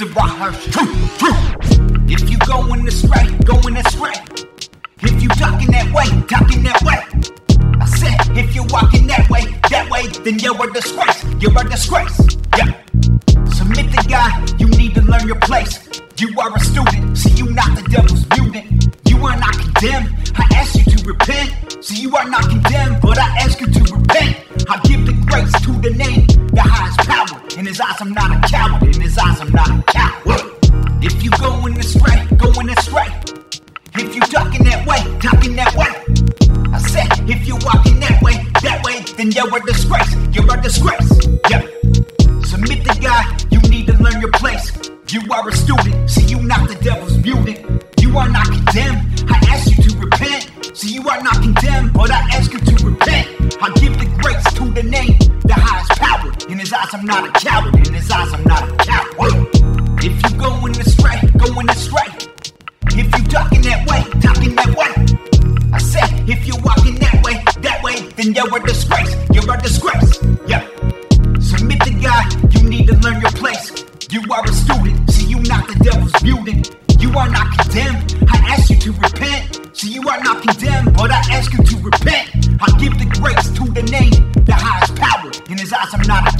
If you going astray, going astray. If you talking that way. I said, if you're walking that way, then you're a disgrace, yeah. Submit the guy, you need to learn your place. You are a student, see you not the devil's mutant. You are not condemned, I ask you to repent. See you are not condemned, but I ask you to repent. I give the grace to the name, the highest power. In his eyes I'm not a coward, in his eyes I'm not a coward. If you going astray, if you talking that way, I said, if you walking that way, then you're a disgrace, yeah. Submit the guy, you need to learn your place. You are a student, see you not the devil's mutant. You are not condemned, I ask you to repent. See you are not condemned, but I ask you to repent. I give the grace to the name, the highest power. In his eyes I'm not a coward, in his eyes I'm not a coward. If you going astray, if you talking that way, I said, if you walking that way, then you're a disgrace, yeah. Submit the guy, you need to learn your place. You are a student, see you not the devil's mutant. You are not condemned, I ask you to repent. See you are not condemned, but I ask you to repent. I give the grace to the name, the highest power. In his eyes I'm not a